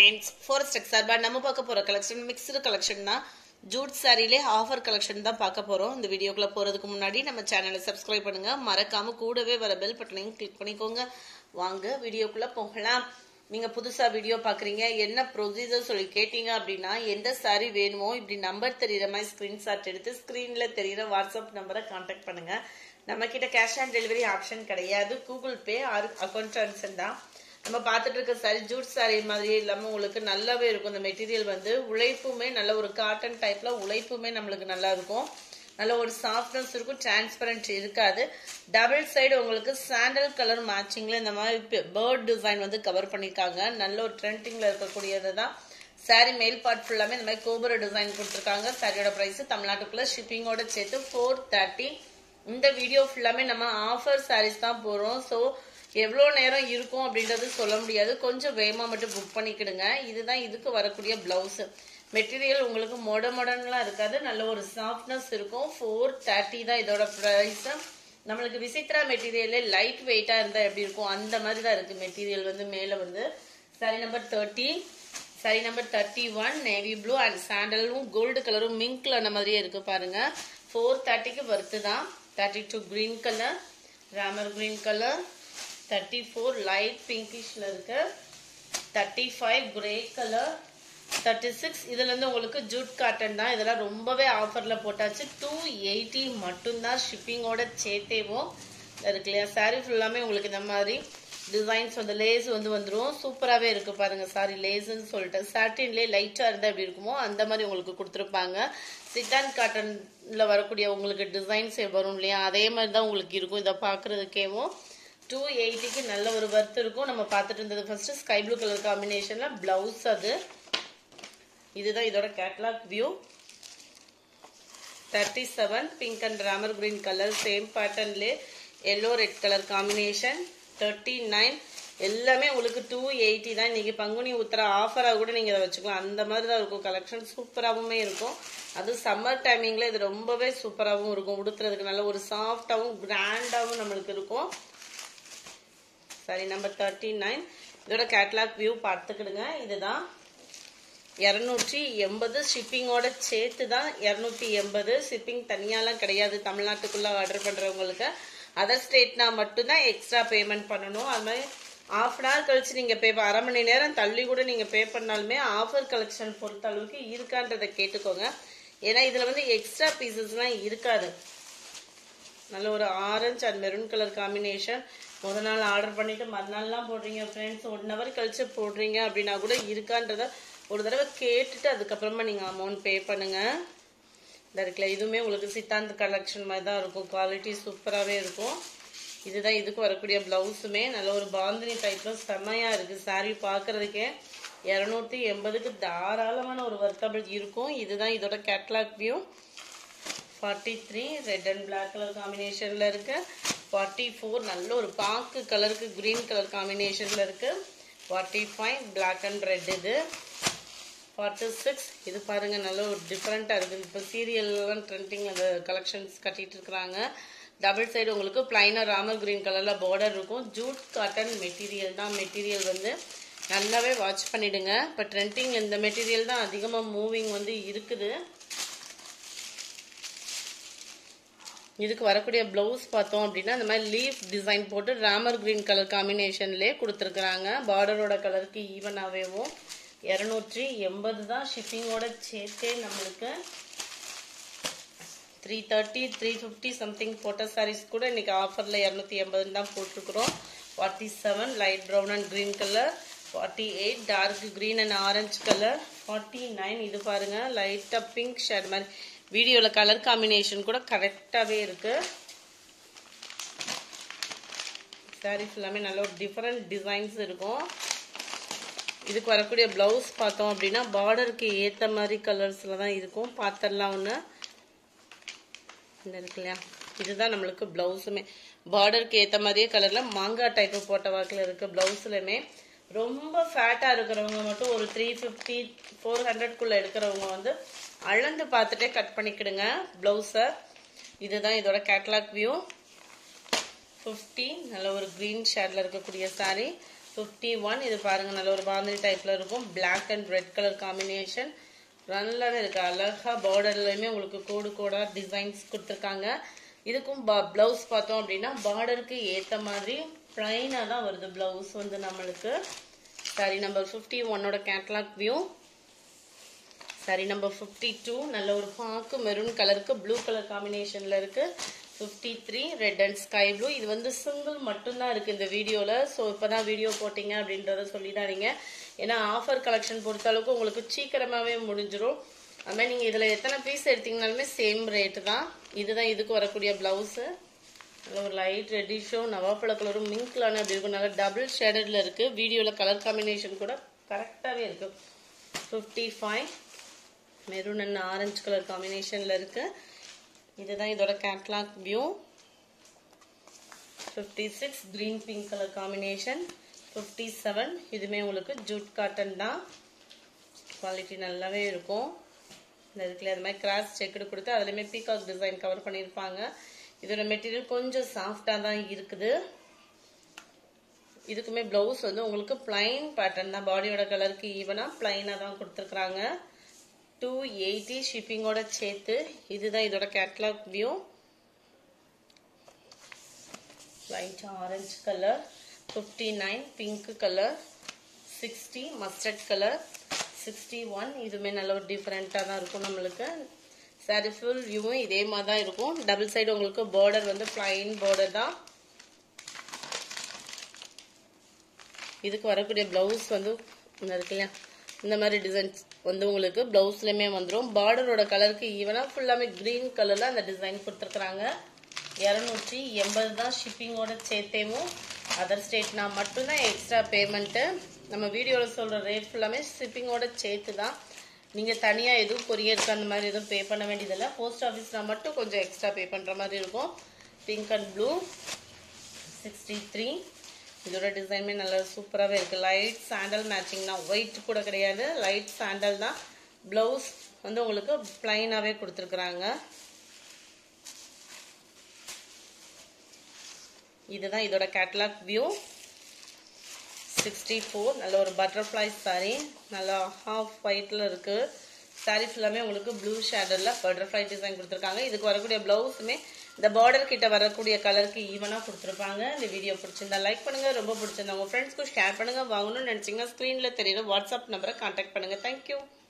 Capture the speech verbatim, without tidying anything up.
friends, forest textile நம்ம பார்க்க போற collection mixed collection தான். jute saree offer collection தான் பார்க்க போறோம். இந்த வீடியோக்குள்ள போறதுக்கு முன்னாடி நம்ம சேனலை subscribe பண்ணுங்க. மறக்காம கூடவே வர bell பட்டனையும் click பண்ணிக்கோங்க. வாங்க வீடியோக்குள்ள போகலாம். நீங்க புதுசா வீடியோ பாக்குறீங்க, என்ன ப்ரொசீஜர் சொல்லி கேட்டீங்க அப்படின்னா எந்த சாரி வேணுமோ இப்படி நம்பர் தெரியுற மாதிரி ஸ்கிரீன்ஷாட் எடுத்து ஸ்கிரீன்ல தெரியுற வாட்ஸ்அப் நம்பரை கான்டாக்ட் பண்ணுங்க. நம்ம கிட்ட கேஷ் ஆன் டெலிவரி ஆப்ஷன் கிடையாது, Google Pay or account transfer தான். நம்ம பார்த்துட்டு இருக்க சாரி ஜூட் சாரி மாதிரி இல்லாம உங்களுக்கு நல்லாவே இருக்கும். இந்த மெட்டீரியல் வந்து உழைப்புமே நல்ல ஒரு காட்டன் டைப்ல உழைப்புமே நம்மளுக்கு நல்லா இருக்கும். நல்ல ஒரு சாஃப்ட்னஸ் இருக்கும், டிரான்ஸ்பரண்ட் இருக்காது. டபுள் சைடு உங்களுக்கு சாண்டல் கலர் மேட்சிங்ல இந்த மாதிரி பேர்ட் டிசைன் வந்து கவர் பண்ணிருக்காங்க. நல்ல ஒரு ட்ரெண்டிங்ல இருக்கக்கூடியது தான். சாரி மேல் பார்ட் ஃபுல்லாமே இந்த மாதிரி கோபுர டிசைன் கொடுத்துருக்காங்க. சாரியோட பிரைஸ் தமிழ்நாட்டுக்குள்ள ஷிப்பிங்கோட சேர்த்து ஃபோர் தேர்ட்டி. இந்த வீடியோ ஃபுல்லாமே நம்ம ஆஃபர் சாரீஸ் தான் போறோம். ஸோ எவ்வளோ நேரம் இருக்கும் அப்படின்றது சொல்ல முடியாது, கொஞ்சம் வேகமா மட்டும் புக் பண்ணிக்கிடுங்க. இதுதான் இதுக்கு வரக்கூடிய பிளவுஸ். மெட்டீரியல் உங்களுக்கு மொட மொடன்லாம் இருக்காது, நல்ல ஒரு சாஃப்ட்னஸ் இருக்கும். ஃபோர் தேர்ட்டி தான் இதோட ப்ரைஸ். நம்மளுக்கு விசித்ரா மெட்டீரியலே லைட் வெயிட்டா இருந்தா எப்படி இருக்கும் அந்த மாதிரி தான் இருக்கு மெட்டீரியல். வந்து மேல வந்து sari number thirty, sari number thirty one navy blue and சாண்டலும் கோல்டு கலரும் மிங்க்ல அந்த மாதிரியே இருக்கு பாருங்க. ஃபோர் தேர்ட்டிக்கு வருது தான். Thirty two green colour, Ramar green colour, thirty four light பிங்கிஷ்ல இருக்கு, thirty five grey colour, thirty six இதுல இருந்து உங்களுக்கு ஜூட் காட்டன் தான். இதெல்லாம் ரொம்பவே ஆஃபர்ல போட்டாச்சு. டூ எயிட்டி மட்டும்தான் ஷிப்பிங்கோட சேர்த்தேவும் இருக்கு இல்லையா. சாரி ஃபுல்லாமே உங்களுக்கு இந்த மாதிரி டிசைன்ஸ் வந்து லேஸ் வந்து வந்துடும். சூப்பராகவே இருக்கு பாருங்க. சாரி லேஸ்ன்னு சொல்லிட்டு சாட்டின்லேயே லைட்டா இருந்தா எப்படி இருக்குமோ அந்த மாதிரி உங்களுக்கு கொடுத்துருப்பாங்க. சிட்டான் காட்டன்ல வரக்கூடிய உங்களுக்கு டிசைன்ஸ் வரும் இல்லையா, அதே மாதிரி தான் உங்களுக்கு இருக்கும். இதை பாக்குறதுக்கேவும் டூ எயிட்டிக்கு நல்ல ஒரு வர்த் இருக்கும். நம்ம பார்த்துட்டு இருந்தது ஃபர்ஸ்ட் ஸ்கை ப்ளூ கலர் காம்பினேஷன்ல பிளவுஸ். அது இதுதான் இதோட catalogue view. Thirty seven pink and Ramar green colour same பேட்டர்ன்லே yellow red colour combination. Thirty nine எல்லாமே உங்களுக்கு டூ எயிட்டி தான். இன்னைக்கு பங்குனி உத்தர ஆஃபராக கூட நீங்க இதை வச்சுக்கலாம். அந்த மாதிரி தான் இருக்கும். கலெக்ஷன் சூப்பராகவுமே இருக்கும். அது சம்மர் டைமிங்ல இது ரொம்பவே சூப்பராகவும் இருக்கும். உடுத்துறதுக்கு நல்ல ஒரு சாஃப்டாகவும் கிராண்டாகவும் நம்மளுக்கு இருக்கும். சாரி நம்பர் தேர்ட்டி நைன் இதோட கேட்லாக் வியூ பார்த்துக்கிடுங்க. இதுதான் இரநூற்றி எண்பது ஷிப்பிங்கோட சேர்த்து தான். இரநூத்தி எண்பது ஷிப்பிங் தனியாலாம் கிடையாது. தமிழ்நாட்டுக்குள்ள ஆர்டர் பண்றவங்களுக்கு அதர் ஸ்டேட்னா மட்டும்தான் எக்ஸ்ட்ரா பேமெண்ட் பண்ணணும். அது மாதிரி ஆஃப் அன் ஹவர் கழிச்சு நீங்க பே அரை மணி நேரம் தள்ளி கூட நீங்க பே பண்ணாலுமே ஆஃபர் கலெக்ஷன் பொறுத்த அளவுக்கு இருக்கான்றதை கேட்டுக்கோங்க. ஏன்னா இதுல வந்து எக்ஸ்ட்ரா பீசஸ்லாம் இருக்காது. நல்ல ஒரு orange and maroon colour combination. முத நாள் ஆர்டர் பண்ணிட்டு மறுநாள்லாம் போடுறீங்க ஃப்ரெண்ட்ஸ், ஒன் ஹவர் கழிச்சு போடுறீங்க அப்படின்னா கூட இருக்கான்றத ஒரு தடவை கேட்டுட்டு அதுக்கப்புறமா நீங்க அமௌண்ட் பே பண்ணுங்க. இந்த இருக்குல்ல, இதுவுமே உங்களுக்கு சித்தாந்த் கலெக்ஷன் மாதிரி தான் இருக்கும். குவாலிட்டி சூப்பராகவே இருக்கும். இதுதான் இதுக்கு வரக்கூடிய பிளவுஸுமே நல்ல ஒரு பாந்தினி டைப்ல செம்மையா இருக்கு. சாரி பாக்குறதுக்கே இருநூத்தி எண்பதுக்கு தாராளமான ஒரு வர்த்தபிள் இருக்கும். இதுதான் இதோட catalogue view. Forty three red and black colour காம்பினேஷன்ல இருக்கு. ஃபார்ட்டி ஃபோர் நல்ல ஒரு பாக்கு கலருக்கு கிரீன் கலர் காம்பினேஷன்ல இருக்கு. Forty five black and red. இது ஃபார்ட்டி சிக்ஸ் இது பாருங்க நல்ல ஒரு டிஃப்ரெண்டா இருக்கு. இப்போ சீரியல்லாம் ட்ரெண்டிங் அந்த கலெக்ஷன்ஸ் கட்டிட்டு இருக்கிறாங்க. டபுள் சைடு உங்களுக்கு பிளைனா ராமர் கிரீன் கலர்ல பார்டர் இருக்கும். ஜூட் காட்டன் மெட்டீரியல் தான். மெட்டீரியல் வந்து நல்லாவே வாட்ச் பண்ணிடுங்க. இப்போ ட்ரெண்டிங் இந்த மெட்டீரியல் தான் அதிகமாக மூவிங் வந்து இருக்குது. இதுக்கு வரக்கூடிய பிளவுஸ் பார்த்தோம் அப்படின்னா இந்த மாதிரி லீஃப் டிசைன் போட்டு ராமர் கிரீன் கலர் காம்பினேஷன்லேயே கொடுத்துருக்குறாங்க. பார்டரோட கலருக்கு ஈவனாகவேவும் இரநூற்றி எண்பது தான் ஷிப்பிங்கோட சேர்த்தே. நம்மளுக்கு three thirty three fifty something போட்ட சாரீஸ் கூட இன்னைக்கு ஆஃபர்ல இரநூத்தி எண்பதுன்னு தான் போட்டிருக்கிறோம். Forty seven light brown and green colour, forty eight dark green and orange colour, forty nine இது பாருங்க லைட்டா பிங்க் ஷேட் மாதிரி. வீடியோல கலர் காம்பினேஷன் கூட கரெக்டாவே இருக்கு. சாரி ஃபுல்லாமே நல்ல ஒரு டிஃபரெண்ட் டிசைன்ஸ் இருக்கும். இதுக்கு வரக்கூடிய பிளவுஸ் பார்த்தோம் அப்படின்னா பார்டருக்கு ஏத்த மாதிரி கலர்ஸ்ல தான் இருக்கும். பாத்திரலாம் ஒண்ணு இந்த இருக்கு இல்லையா, இதுதான் நம்மளுக்கு பிளவுஸுமே பார்டருக்கு ஏத்த மாதிரியே கலர்ல மாங்காய் டைப் போட்ட வாக்குல இருக்கு. பிளவுஸ்லயுமே ரொம்ப ஃபேட்டா இருக்கிறவங்க மட்டும் ஒரு த்ரீ பிப்டி ஃபோர் ஹண்ட்ரட்குள்ள எடுக்கிறவங்க வந்து அளந்து பார்த்துட்டே கட் பண்ணிக்கிடுங்க பிளவுஸ. இதுதான் இதோட கேட்லாக் வியூ. ஃபிஃப்டி நல்ல ஒரு கிரீன் ஷேட்ல இருக்கக்கூடிய சாரி. fifty-one. இது பாருங்க நல்ல ஒரு பாந்தினி டைப்ல இருக்கும். Black and red color combination. நல்லாவே இருக்கு. அழகா பார்டர்லயுமே உங்களுக்கு கோடு கோடா டிசைன்ஸ் கொடுத்திருக்காங்க. இதுக்கும் பிளவுஸ் பார்த்தோம் அப்படின்னா பார்டருக்கு ஏத்த மாதிரி பிளைனா தான் வருது பிளவுஸ் வந்து நம்மளுக்கு. சாரி நம்பர் fifty-one ஓட catalogue view. Sorry number fifty-two நல்ல ஒரு பாக்கு மெரூன் கலருக்கு ப்ளூ கலர் காம்பினேஷன்ல இருக்கு. fifty-three red and sky blue. இது வந்து சிங்கிள் மட்டும்தான் இருக்கு இந்த வீடியோல. ஸோ இப்பதான் வீடியோ போட்டீங்க அப்படின்றத சொல்லிடாதீங்க. ஏன்னா ஆஃபர் கலெக்ஷன் பொறுத்த அளவுக்கு உங்களுக்கு சீக்கிரமாவே முடிஞ்சிடும். அது மாதிரி நீங்க இதுல எத்தனை பீஸ் எடுத்தீங்கனாலுமே சேம் ரேட்டு தான். இதுதான் இதுக்கு வரக்கூடிய பிளவுஸ். நல்ல ஒரு லைட் ரெட்டிஷோ நவாப்பழ கலரும் மிங்க் கலர் அப்படி இருக்கும். நல்லா டபுள் ஷேடட்ல இருக்கு. வீடியோல கலர் காம்பினேஷன் கூட கரெக்டாவே இருக்கு. fifty-five maroon and orange colour காம்பினேஷன்ல இருக்கு. இதுதான் இதோட catalogue view. fifty-six green pink colour combination. fifty-seven இதுமே உங்களுக்கு ஜூட் காட்டன் தான். குவாலிட்டி நல்லாவே இருக்கும். இந்த இதுல அது மாதிரி கிராஸ் செக்குடு கொடுத்து அதுலயுமே பீகாக் டிசைன் கவர் பண்ணியிருப்பாங்க. இதோட மெட்டீரியல் கொஞ்சம் சாஃப்டா தான் இருக்குது. இதுக்குமே பிளவுஸ் வந்து உங்களுக்கு பிளைன் பேட்டர்ன் தான். பாடியோட கலருக்கு ஈவனா பிளைனா தான் கொடுத்துருக்காங்க. two eighty ஷிப்பிங்கோட சேர்த்து. இதுதான் இதோட catalogue view. Light orange colour. fifty-nine pink colour. sixty mustard colour. sixty-one இதுமே நல்ல ஒரு டிஃபரெண்டா தான் இருக்கும் நம்மளுக்கு. சாரி ஃபுல் வியூவும் இதே மாதிரி தான் இருக்கும். டபுள் சைடு உங்களுக்கு பார்டர் வந்து பிளைன் பார்டர் தான். இதுக்கு வரக்கூடிய பிளவுஸ் வந்து இருக்கு இல்லையா, இந்த மாதிரி டிசைன்ஸ் வந்து உங்களுக்கு பிளவுஸ்லயுமே வந்துடும். பார்டரோட கலருக்கு ஈவனா ஃபுல்லாமே கிரீன் கலர்ல அந்த டிசைன் கொடுத்துருக்காங்க. இருநூற்றி எண்பது தான் ஷிப்பிங்கோட சேர்த்தேவும். அதர் ஸ்டேட்னா மட்டும்தான் எக்ஸ்ட்ரா பேமெண்ட்டு. நம்ம வீடியோல சொல்ற ரேட் ஃபுல்லாமே ஷிப்பிங்கோட சேர்த்து தான். நீங்க தனியா எதுவும் கொரியருக்கு அந்த மாதிரி எதுவும் பே பண்ண வேண்டியதில்லை. போஸ்ட் ஆஃபீஸ்னா மட்டும் கொஞ்சம் எக்ஸ்ட்ரா பே பண்ற மாதிரி இருக்கும். Pink and blue. sixty-three இதோட டிசைனுமே நல்லா சூப்பராகவே இருக்கு. லைட் சாண்டல் மேட்சிங் தான். ஒயிட் கூட கிடையாது, லைட் சாண்டல் தான். பிளவுஸ் வந்து உங்களுக்கு பிளைனாவே கொடுத்துருக்குறாங்க. இதுதான் இதோட கேட்டலாக் வியூ. sixty-four நல்ல ஒரு பட்டர்ஃப்ளை சாரி. நல்லா ஹாஃப் ஒயிட்ல இருக்கு. சாரி ஃபுல்லாமே உங்களுக்கு ப்ளூ ஷேடர்ல பட்டர்ஃப்ளை டிசைன் கொடுத்துருக்காங்க. இதுக்கு வரக்கூடிய பிளவுஸுமே இந்த பார்டர் கிட்ட வரக்கூடிய கலருக்கு ஈவனா கொடுத்துருப்பாங்க. இந்த வீடியோ பிடிச்சிருந்தா லைக் பண்ணுங்க. ரொம்ப பிடிச்சிருந்தா உங்க ஃப்ரெண்ட்ஸ்க்கு ஷேர் பண்ணுங்க. வாங்கணும்னு நினைச்சீங்கன்னா ஸ்கிரீன்ல தெரியுற வாட்ஸ்அப் நம்பரை கான்டாக்ட் பண்ணுங்க. தேங்க்யூ.